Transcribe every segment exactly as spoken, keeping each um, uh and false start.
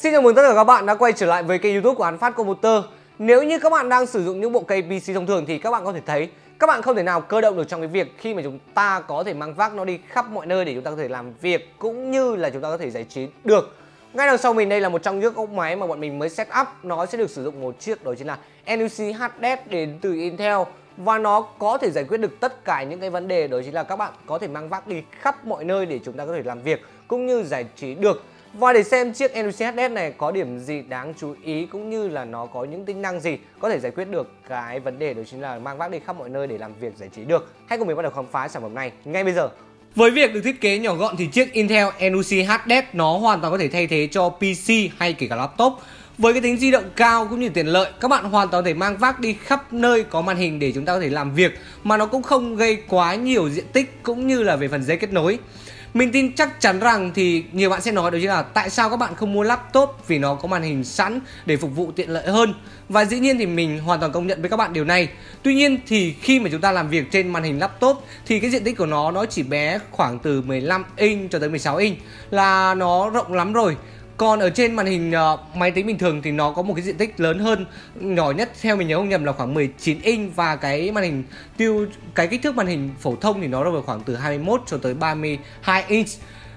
Xin chào mừng tất cả các bạn đã quay trở lại với kênh YouTube của An Phát Computer. Nếu như các bạn đang sử dụng những bộ cây pê xê thông thường thì các bạn có thể thấy các bạn không thể nào cơ động được trong cái việc khi mà chúng ta có thể mang vác nó đi khắp mọi nơi để chúng ta có thể làm việc cũng như là chúng ta có thể giải trí được. Ngay đằng sau mình đây là một trong những ốc máy mà bọn mình mới set up. Nó sẽ được sử dụng một chiếc, đó chính là en u xê hát đê đến từ Intel. Và nó có thể giải quyết được tất cả những cái vấn đề, đó chính là các bạn có thể mang vác đi khắp mọi nơi để chúng ta có thể làm việc cũng như giải trí được. Và để xem chiếc en u xê hát đê này có điểm gì đáng chú ý cũng như là nó có những tính năng gì có thể giải quyết được cái vấn đề, đó chính là mang vác đi khắp mọi nơi để làm việc giải trí được. Hãy cùng mình bắt đầu khám phá sản phẩm này ngay bây giờ. Với việc được thiết kế nhỏ gọn thì chiếc Intel en u xê hát đê nó hoàn toàn có thể thay thế cho pê xê hay kể cả laptop. Với cái tính di động cao cũng như tiện lợi, các bạn hoàn toàn có thể mang vác đi khắp nơi có màn hình để chúng ta có thể làm việc mà nó cũng không gây quá nhiều diện tích cũng như là về phần dây kết nối. Mình tin chắc chắn rằng thì nhiều bạn sẽ nói đó chính là tại sao các bạn không mua laptop, vì nó có màn hình sẵn để phục vụ tiện lợi hơn. Và dĩ nhiên thì mình hoàn toàn công nhận với các bạn điều này. Tuy nhiên thì khi mà chúng ta làm việc trên màn hình laptop thì cái diện tích của nó nó chỉ bé khoảng từ mười lăm inch cho tới mười sáu inch là nó rộng lắm rồi. Còn ở trên màn hình uh, máy tính bình thường thì nó có một cái diện tích lớn hơn, nhỏ nhất theo mình nhớ không nhầm là khoảng mười chín inch, và cái màn hình tiêu cái kích thước màn hình phổ thông thì nó rơi vào khoảng từ hai mươi mốt cho tới ba mươi hai inch.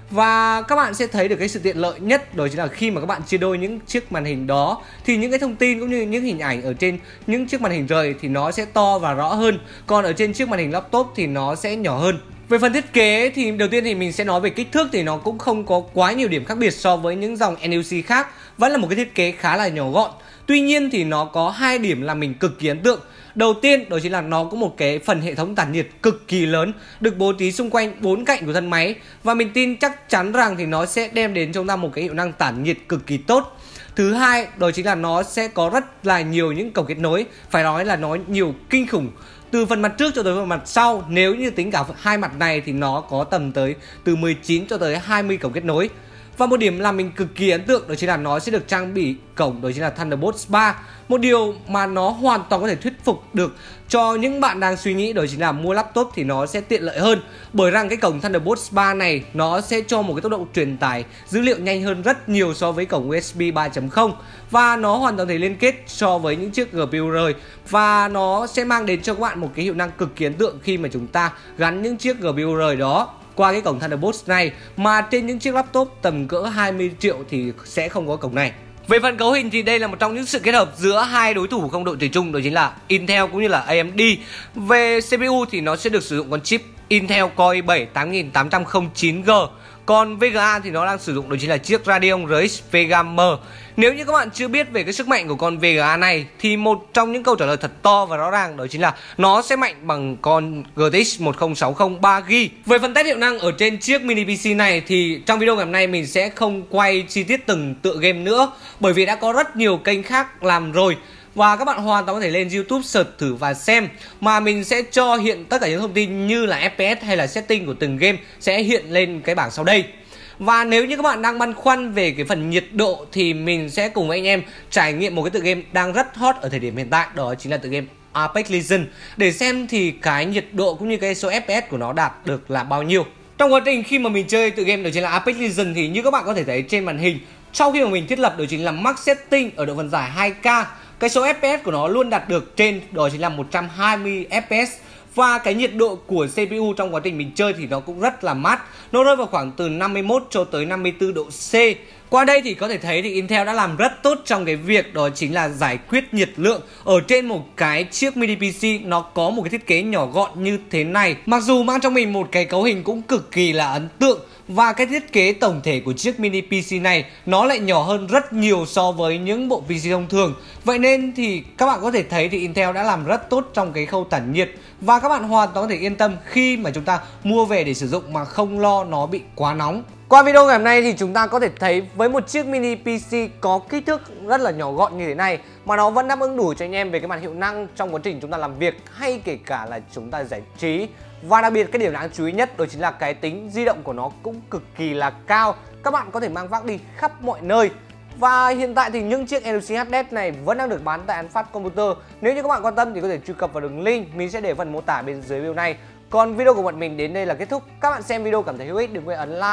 Và các bạn sẽ thấy được cái sự tiện lợi nhất, đó chính là khi mà các bạn chia đôi những chiếc màn hình đó thì những cái thông tin cũng như những hình ảnh ở trên những chiếc màn hình rời thì nó sẽ to và rõ hơn, còn ở trên chiếc màn hình laptop thì nó sẽ nhỏ hơn. Về phần thiết kế thì đầu tiên thì mình sẽ nói về kích thước, thì nó cũng không có quá nhiều điểm khác biệt so với những dòng en u xê khác, vẫn là một cái thiết kế khá là nhỏ gọn. Tuy nhiên thì nó có hai điểm làm mình cực kỳ ấn tượng. Đầu tiên đó chính là nó có một cái phần hệ thống tản nhiệt cực kỳ lớn được bố trí xung quanh bốn cạnh của thân máy, và mình tin chắc chắn rằng thì nó sẽ đem đến cho chúng ta một cái hiệu năng tản nhiệt cực kỳ tốt. Thứ hai đó chính là nó sẽ có rất là nhiều những cổng kết nối, phải nói là nó nhiều kinh khủng. Từ phần mặt trước cho tới phần mặt sau, nếu như tính cả hai mặt này thì nó có tầm tới từ mười chín cho tới hai mươi cổng kết nối. Và một điểm làm mình cực kỳ ấn tượng đó chính là nó sẽ được trang bị cổng, đó chính là Thunderbolt ba. Một điều mà nó hoàn toàn có thể thuyết phục được cho những bạn đang suy nghĩ đó chính là mua laptop thì nó sẽ tiện lợi hơn. Bởi rằng cái cổng Thunderbolt ba này nó sẽ cho một cái tốc độ truyền tải dữ liệu nhanh hơn rất nhiều so với cổng u ét bê ba chấm không. Và nó hoàn toàn thể liên kết so với những chiếc giê pê u rời. Và nó sẽ mang đến cho các bạn một cái hiệu năng cực kỳ ấn tượng khi mà chúng ta gắn những chiếc giê pê u rời đó qua cái cổng Thunderbolt này, mà trên những chiếc laptop tầm cỡ hai mươi triệu thì sẽ không có cổng này. Về phần cấu hình thì đây là một trong những sự kết hợp giữa hai đối thủ không đội trời chung, đó chính là Intel cũng như là a em đê. Về xê pê u thì nó sẽ được sử dụng con chip Intel Core i bảy tám nghìn tám trăm lẻ chín G. Còn vê giê a thì nó đang sử dụng đó chính là chiếc Radeon rờ ích Vega M. Nếu như các bạn chưa biết về cái sức mạnh của con vê giê a này thì một trong những câu trả lời thật to và rõ ràng đó chính là nó sẽ mạnh bằng con giê tê ích một không sáu không ba gi-ga-bai. Về phần test hiệu năng ở trên chiếc mini pê xê này thì trong video ngày hôm nay mình sẽ không quay chi tiết từng tựa game nữa, bởi vì đã có rất nhiều kênh khác làm rồi. Và các bạn hoàn toàn có thể lên YouTube search thử và xem, mà mình sẽ cho hiện tất cả những thông tin như là ép pê ét hay là setting của từng game sẽ hiện lên cái bảng sau đây. Và nếu như các bạn đang băn khoăn về cái phần nhiệt độ thì mình sẽ cùng với anh em trải nghiệm một cái tựa game đang rất hot ở thời điểm hiện tại, đó chính là tựa game Apex Legends, để xem thì cái nhiệt độ cũng như cái số ép pê ét của nó đạt được là bao nhiêu. Trong quá trình khi mà mình chơi tựa game đó chính là Apex Legends thì như các bạn có thể thấy trên màn hình, sau khi mà mình thiết lập đó chính là max setting ở độ phân giải hai K, cái số ép pê ét của nó luôn đạt được trên đó chính là một trăm hai mươi ép pê ét. Và cái nhiệt độ của xê pê u trong quá trình mình chơi thì nó cũng rất là mát, nó rơi vào khoảng từ năm mươi mốt cho tới năm mươi tư độ C. Qua đây thì có thể thấy thì Intel đã làm rất tốt trong cái việc đó chính là giải quyết nhiệt lượng ở trên một cái chiếc mini pê xê nó có một cái thiết kế nhỏ gọn như thế này. Mặc dù mang trong mình một cái cấu hình cũng cực kỳ là ấn tượng, và cái thiết kế tổng thể của chiếc mini pê xê này nó lại nhỏ hơn rất nhiều so với những bộ pê xê thông thường. Vậy nên thì các bạn có thể thấy thì Intel đã làm rất tốt trong cái khâu tản nhiệt, và các bạn hoàn toàn có thể yên tâm khi mà chúng ta mua về để sử dụng mà không lo nó bị quá nóng. Qua video ngày hôm nay thì chúng ta có thể thấy với một chiếc mini pê xê có kích thước rất là nhỏ gọn như thế này mà nó vẫn đáp ứng đủ cho anh em về cái mặt hiệu năng trong quá trình chúng ta làm việc hay kể cả là chúng ta giải trí. Và đặc biệt cái điểm đáng chú ý nhất đó chính là cái tính di động của nó cũng cực kỳ là cao. Các bạn có thể mang vác đi khắp mọi nơi. Và hiện tại thì những chiếc en u xê hát đê này vẫn đang được bán tại An Phát Computer. Nếu như các bạn quan tâm thì có thể truy cập vào đường link mình sẽ để phần mô tả bên dưới video này. Còn video của bọn mình đến đây là kết thúc. Các bạn xem video cảm thấy hữu ích đừng quên ấn like,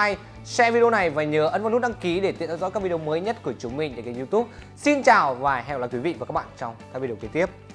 share video này và nhớ ấn vào nút đăng ký để tiện theo dõi các video mới nhất của chúng mình trên kênh YouTube. Xin chào và hẹn gặp lại quý vị và các bạn trong các video kế tiếp.